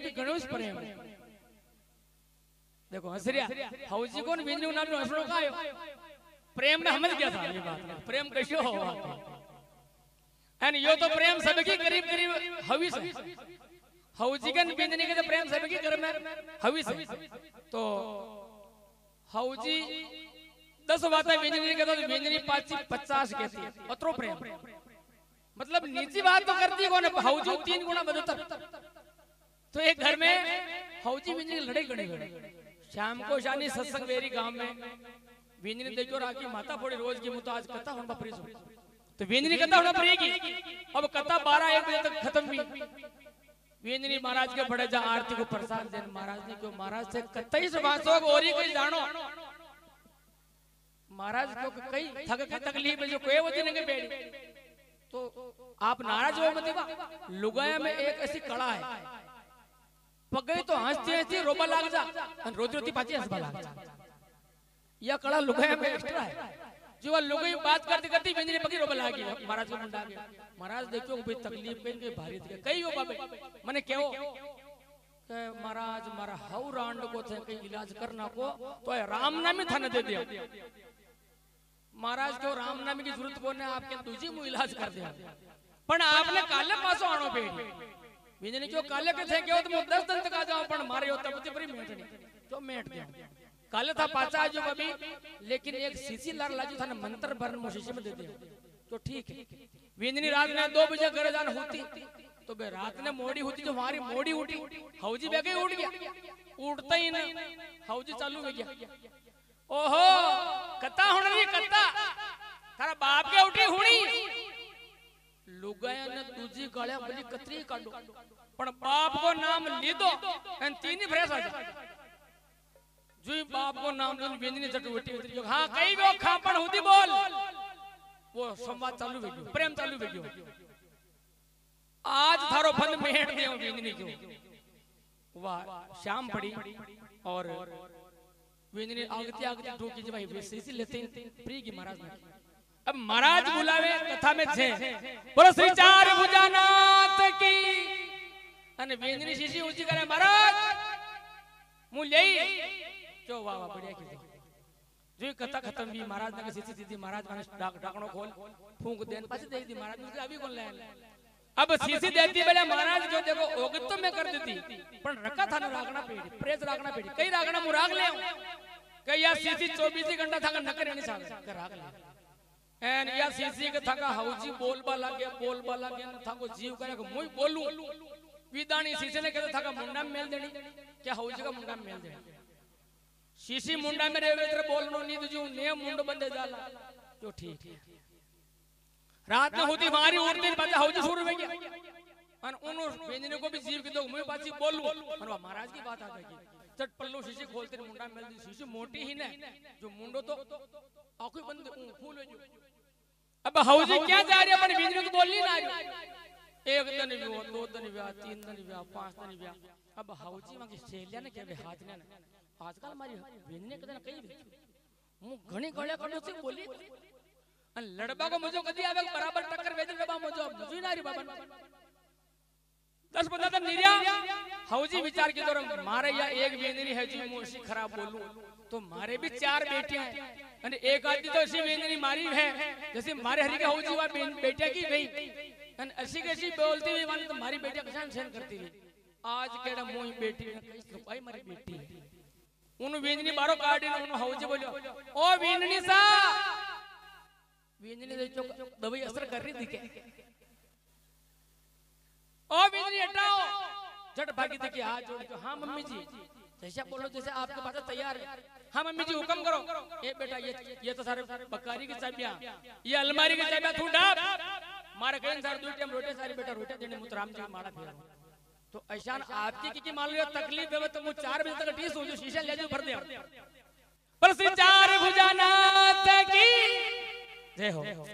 भी गणोश प्रेम देखो हसरिया हौजी कोन बिजनी नाम नो हसरो का आयो प्रेम में समझ गया था ये बात प्रेम कैसे हो एन यो तो प्रेम सबकी करीब करीब हवी से हौजी कन बिजनी के तो प्रेम सबकी घर में हवी से तो हौजी 10 बातें बिजनी के तो बिजनी 50 कहती है अतरो प्रेम मतलब नीची बात तो करती कौन हौजी 3 गुना बदतर तो एक घर में हौजी बिजनी की लड़ाई करनी पड़ी शाम को शानी सत्संग वेरी गांव में बिजनी देखो राखी माता फोड़ी रोज की मुतो आज कथा होना प्रीस तो बिजनी कथा होना पड़ेगी अब कथा 12-1 बजे तक खत्म हुई बिजनी महाराज के बड़े जा आरती को प्रसाद देन महाराज ने क्यों महाराज से कतई सुभाषो और ही कोई जानो महाराज को कई थक की तकलीफ जो कोई वजह नहीं बैठी तो आप नाराज हो मत लुगाया में एक ऐसी कला है पगई तो हंसती हंसती रोबा लाग जा रोती रोती पाची हंसबा लाग जा यह कला लुगाया में एक्स्ट्रा है जो लुगाई बात करते करते बिजली पगी रोबा लाग गया महाराज को मुंडा गया महाराज देखो भाई तकलीफ के भारी थे कई हो बाबे माने क्यों के महाराज मारा हाउ रांड को थे कई इलाज करना को तो राम नाम ही थाने दे दिया महाराज को राम नाम की जरूरत कोने आपके दूसरी मु इलाज कर दिया पण आपने काले पासो आनो पेड़ी बिजनी जो काले के थे क्यों तो 10 दिन तक आ जाओ पण मारे होता पति परी मेटनी जो मेट गया काले था पाचा जो अभी लेकिन एक सीसी लार लाजू था ना मंत्र भरन मोशीशी में दे दिया तो ठीक है बिजनी रात में 2 बजे घर जान होती तो बे रात ने मोड़ी होती जो हमारी मोड़ी उठी हौजी बेगे उठ गया उठता ही नहीं हौजी चालू हो गया ओहो कथा होने रही कथा थारा बाप के उठी हुणी लुगाया ने दूजी गालियां बली कतरी काढो पण बाप को नाम लीधो एन तीन ही फ्रेश आ जा जुई बाप को नाम लो बिजनी जट उठी जो हां कई वो खापण होती बोल वो संवाद चालू हो गयो प्रेम चालू हो गयो आज थारो फंद मेट देओ बिजनी क्यों वाह शाम पड़ी और बिजनी आगती आगती ठोकी जी भाई बेसी लेते प्री की महाराज ने अब महाराज बुलावे कथा में छे बोलो श्री चार भुजानाथ की अने बिजनी शीशी ऊंची करे महाराज मु लेई जो वाह वाह बढ़िया की जो कथा खत्म भी महाराज ने शीशी सीधी महाराज माने ढाकणो खोल फूंक देन पाछे दे दी महाराज ने अभी कौन ले अब शीशी देती बेले महाराज जो देखो ओगत तो मैं कर देती पण रखा था ना रागना पेड़ी प्रेस रागना पेड़ी कई रागना मु राग ले कई या शीशी 24 घंटा था नकर नहीं साग कर राग ले एन या शीशी के था हौजी बोलबा लागे न था को जीव करे को मुई बोलू विदानी शीशी ने कहता था मुंडा में मेल देनी क्या हौजी का मुंडा में मेल देनी शीशी मुंडा में रेवे तेरे बोलनो नी तुझू ने मुंड बंदे जाला जो ठीक है रात में होती हमारी उड़ती बात हौजी शुरू हो गया अन उनो बेंजने को भी जीव के दो मुई बात बोलू और महाराज की बात आ गई चट पल्लू शीशी खोलते मुंडा में मेल दी शीशी मोटी ही ने जो मुंडो तो आंखें बंद फूल हो जो अब हौजी क्या जा रही अपन बिजली को बोलनी ना रही एक दिन भी हो 2 दिन भी 3 दिन भी 5 दिन भी अब हौजी मांगी सेलिया ने के हाथ ने आजकल हमारी बिजली के दिन कई मु घणी गळे कड़ो से बोली अन लड़बा को मुझे कदी आवे बराबर टक्कर वेदन डबा मुझे मुझे ना री बाबा 10-15 दिन निरिया हौजी विचार के दौरान मारे या एक बेंदनी है जी मोशी खराब बोलूं तो मारे भी 4 बेटियां हैं अने एक आदमी तो ऐसी बेंदनी मारी है जैसे मारे हरी के हौजी वा बेटिया की गई अन ऐसी कैसी बोलती हुई माने तो मारी बेटिया कैसे सहन करती रही आज केड़ा मोई बेटी ने कई भाई मारी बेटी उन बेंदनी बारो काटी ने उन हौजी बोलियो ओ बेंदनी सा बेंदनी दे चोक दवाई असर कर रही थी क्या ओ बिजली हटाओ झट भागी देखिए हाथ जोड़ के हाँ मम्मी जी जैसा बोलो जैसे आपके पास तैयार है हाँ मम्मी जी हुक्म करो ए बेटा ये तो सारे बकारी की चाबियां ये अलमारी की चाबियां तू डाल मारे कहीं सारे 2 टाइम रोटी सारी बेटा रोटी देने मुतराम जी मारा फेर तो ऐसा आपकी की मान लो तकलीफ है तो मु 4 बजे तक टीस हो जो शीशा ले जो भर दे पर श्री चार भुजानाथ की जय हो।